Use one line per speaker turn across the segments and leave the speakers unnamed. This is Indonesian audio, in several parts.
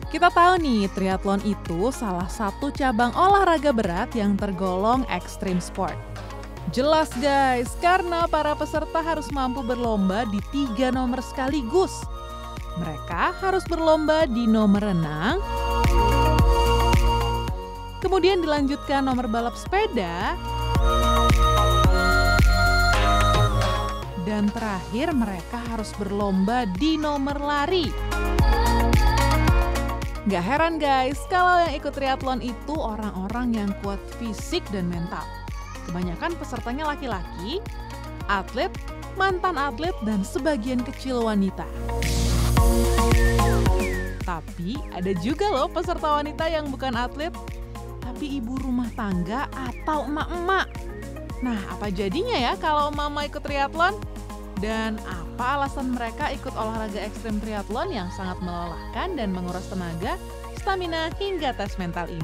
Kita tahu nih, triathlon itu salah satu cabang olahraga berat yang tergolong ekstrim sport. Jelas guys, karena para peserta harus mampu berlomba di 3 nomor sekaligus. Mereka harus berlomba di nomor renang, kemudian dilanjutkan nomor balap sepeda, dan terakhir mereka harus berlomba di nomor lari. Gak heran guys, kalau yang ikut triathlon itu orang-orang yang kuat fisik dan mental. Kebanyakan pesertanya laki-laki, atlet, mantan atlet, dan sebagian kecil wanita. Tapi ada juga loh peserta wanita yang bukan atlet, tapi ibu rumah tangga atau emak-emak. Nah, apa jadinya ya kalau mama ikut triathlon? Dan apa alasan mereka ikut olahraga ekstrem triathlon yang sangat melelahkan dan menguras tenaga, stamina, hingga tes mental ini?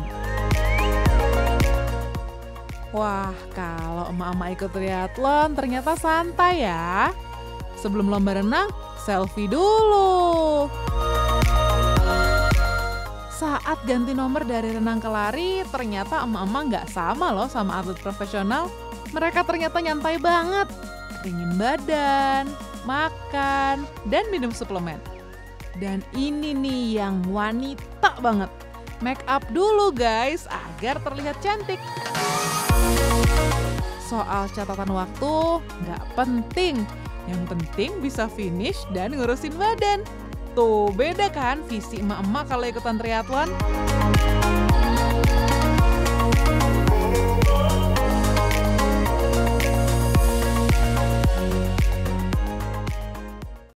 Wah, kalau emak-emak ikut triathlon ternyata santai ya. Sebelum lomba renang, selfie dulu. Saat ganti nomor dari renang ke lari, ternyata emak-emak nggak sama loh sama atlet profesional. Mereka ternyata nyantai banget. Keringin badan, makan, dan minum suplemen. Dan ini nih yang wanita banget. Make up dulu guys, agar terlihat cantik. Soal catatan waktu, nggak penting. Yang penting bisa finish dan ngurusin badan. Tuh, beda kan visi emak-emak kalau ikutan triathlon?